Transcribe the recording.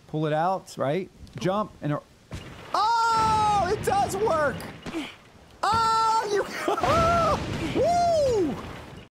Pull it out, right? Jump and... Oh! It does work! Oh!